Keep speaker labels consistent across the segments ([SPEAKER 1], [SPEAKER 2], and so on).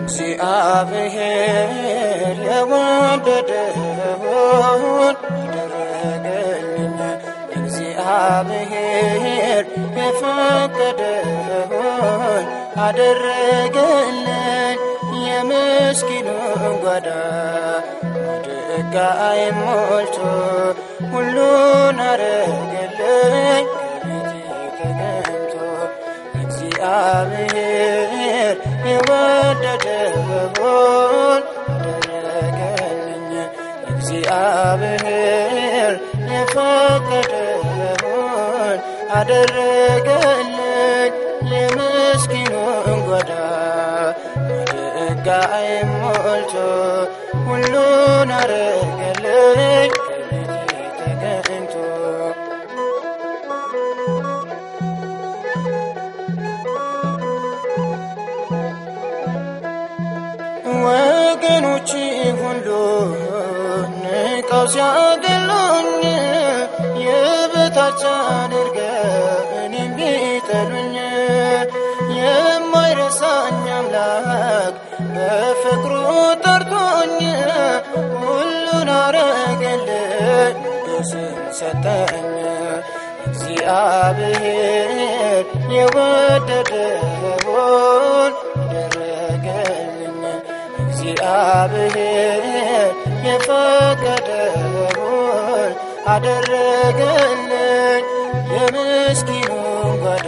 [SPEAKER 1] እግዚአብሔር የወደደውን አደረገልኝ እግዚአብሔር የፈቀደውን አደረገልኝ የምስኪኑን ጓዳ ድጋይ ሞልቶ ሁሉን አረገልኝ ከቤቴ ተገኝቶ እግዚአብሔር የወደደውን አደረገልኝ እግዚአብሔር የፈቀደውን አደረገልኝ የምስኪኑን ጓዳ ድጋይ ሞልቶ ሁሉን አረገልኝ ከቤቴ ተገኝቶ ወገኖቼ ሁሉ ንቀው ሲያገሉኝ የበታች አድርገው እኔን ቢጠሉኝ የማይረሳኝ አምላክ በፍቅሩ ጠርቶኝ ሁሉን አረገልኝ ሞገስን ሰጠኝ እግዚአብሔር የወደደውን አደረገልኝ እግዚአብሔር የፈቀደውን አደረገልኝ የምስኪኑን ጓዳ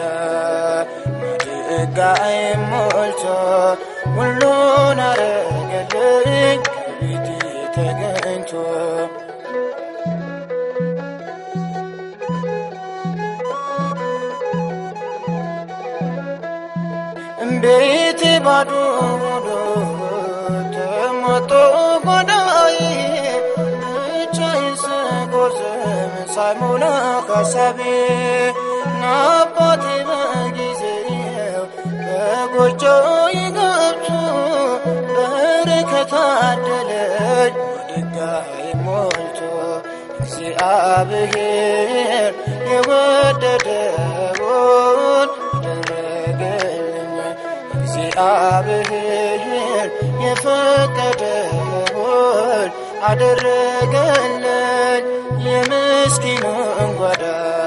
[SPEAKER 1] ድጋይ ሞልቶ ሁሉን አረገልኝ ከቤቴ ተገኝቶ ቤቴ ባዶ ሆኖ ተሞልቶ ጓዳዬ ብቻዬን ስቆዝም ሳይሞላ ሐሳቤ ናባቴ በጊዜው በጎጆዬ ገብቶ በረከት አደለኝ ድጋይ ሞልቶ እግዚአብሔር የወደደውን አደረገልኝ እግዚአብሔር የፈቀደውን አደረገልኝ የምስኪኑን ጓዳ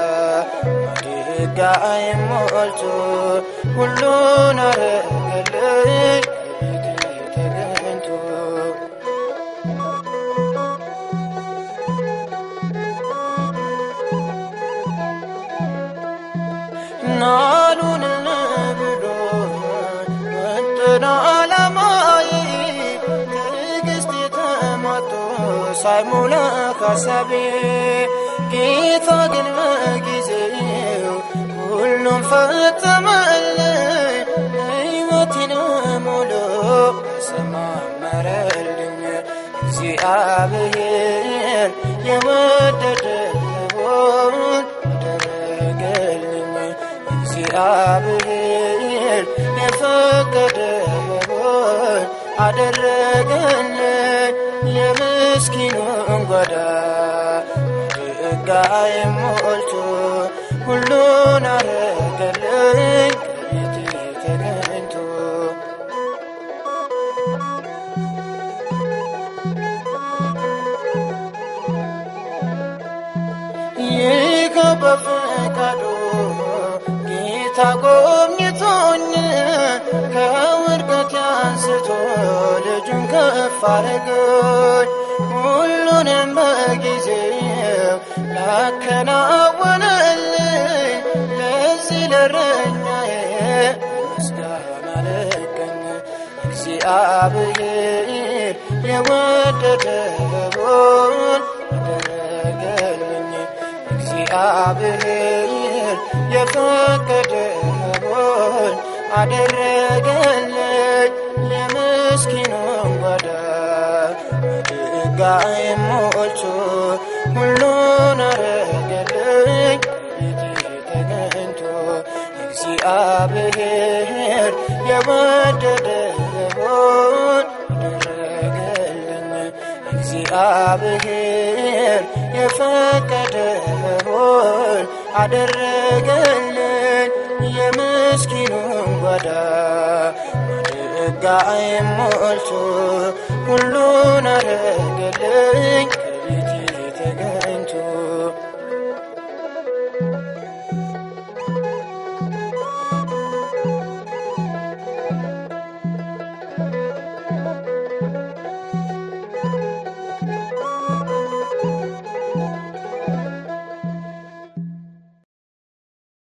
[SPEAKER 1] ድጋይ ሞልቶ ሁሉን አረገልኝ ከቤቴ ተገኝቶ ናሉን ብሎ ወጥና ዓላማዬ ትዕግስት የተሟጦ ሳይሞላ ሐሳቤ ጌታ ግን በጊዜው ሁሉም ፈጸመልኝ ሕይወቴን ሙሉ አሰማመረልኝ እግዚአብሔር የወደደውን አደረገልኝ እግዚአብሔር የፈቀደውን አደረገልኝ የምስኪኑን ጓዳ ድጋይ ሞልቶ ሁሉን አረገልኝ ከቤቴ ተገኝቶ ይህ በፈቃዱ ጌታ ጎብኝቶኝ ከውድቀት አንስቶ ልጁን ከፍ አረገኝ ሁሉንም በጊዜው ላከናወነልኝ ለዚህ ለእረኛዬ ምስጋና ልገኝ እግዚአብሔር የወደደውን አደረገልኝ እግዚአብሔር የፈቀደውን አደረገልኝ የምስኪኑን ጓዳ ድጋይ ሞልቶ ሁሉን አረገልኝ ከቤቴ ተገኝቶ እግዚአብሔር የወደደውን አደረገልኝ እግዚአብሔር የፈቀደውን አደረገልኝ የምስኪኑን ጓዳ ጸጋዬ ሞልቶ ሁሉን አረገልኝ